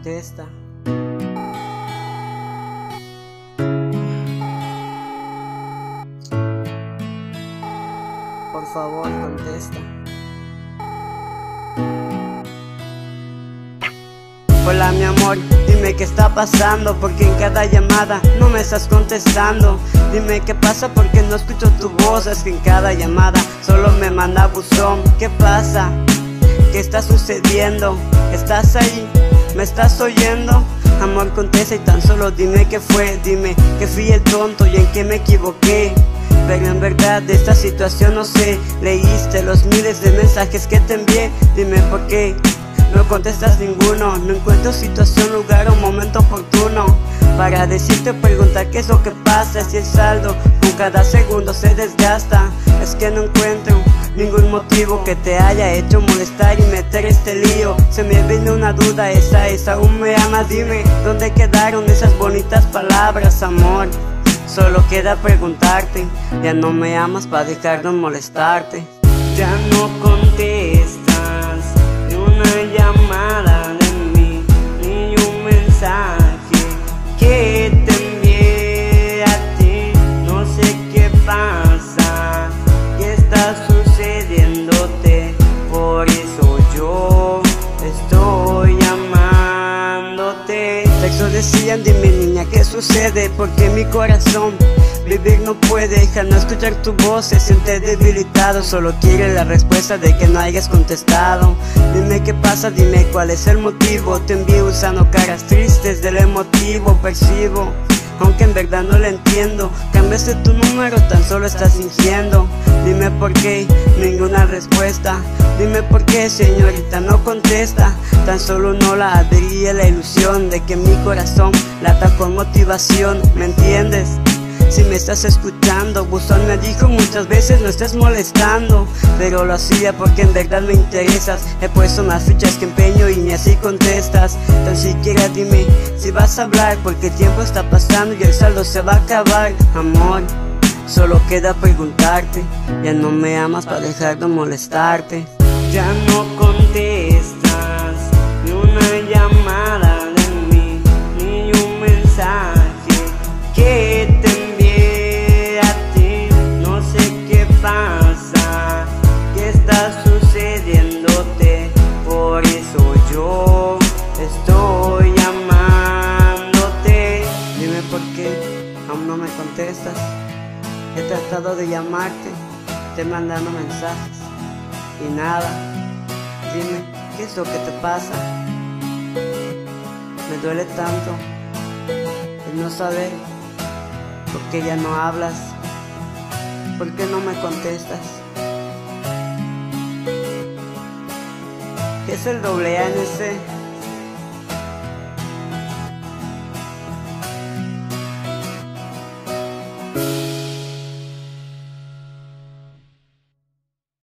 contesta. Por favor, contesta. Hola mi amor, dime qué está pasando, porque en cada llamada no me estás contestando. Dime qué pasa porque no escucho tu voz, es que en cada llamada solo me manda buzón. ¿Qué pasa? ¿Qué está sucediendo? ¿Estás ahí? ¿Me estás oyendo? Amor, contesta y tan solo dime qué fue. Dime que fui el tonto y en qué me equivoqué. Pero en verdad de esta situación no sé. Leíste los miles de mensajes que te envié. Dime por qué no contestas ninguno. No encuentro situación, lugar o momento oportuno para decirte o preguntar qué es lo que pasa. Si el saldo con cada segundo se desgasta. Es que no encuentro ningún motivo que te haya hecho molestar y meter este lío. Se me viene una duda, esa es, ¿aún me amas? Dime, ¿dónde quedaron esas bonitas palabras, amor? Solo queda preguntarte, ¿ya no me amas para dejar de molestarte? Ya no contestas ni una llamada de mí, ni un mensaje que te envié a ti. No sé qué pasa, qué está sucediéndote, por eso yo estoy amándote. Texto decían, dime niña, ¿qué sucede? Porque mi corazón vivir no puede, ya no escuchar tu voz se siente debilitado. Solo quiere la respuesta de que no hayas contestado. Dime qué pasa, dime cuál es el motivo. Te envío usando caras tristes del emotivo, percibo, aunque en verdad no lo entiendo. Cambiaste tu número, tan solo estás fingiendo. Dime por qué, ninguna respuesta. Dime por qué, señorita, no contesta. Tan solo no la adhería la ilusión de que mi corazón lata con motivación. ¿Me entiendes? Si me estás escuchando, buzón me dijo muchas veces no estés molestando, pero lo hacía porque en verdad me interesas. He puesto más fichas que empeño y ni así contestas. Tan siquiera dime si vas a hablar, porque el tiempo está pasando y el saldo se va a acabar. Amor, solo queda preguntarte, ¿ya no me amas para dejar de molestarte? Ya no contestas ni una llamada de mí, ni un mensaje que te envié a ti. No sé qué pasa, qué está sucediéndote, por eso yo estoy amándote. Dime por qué aún no me contestas. He tratado de llamarte, te he mandado mensajes y nada. Dime, ¿qué es lo que te pasa? Me duele tanto el no saber por qué ya no hablas, por qué no me contestas. ¿Qué es el AA en ese?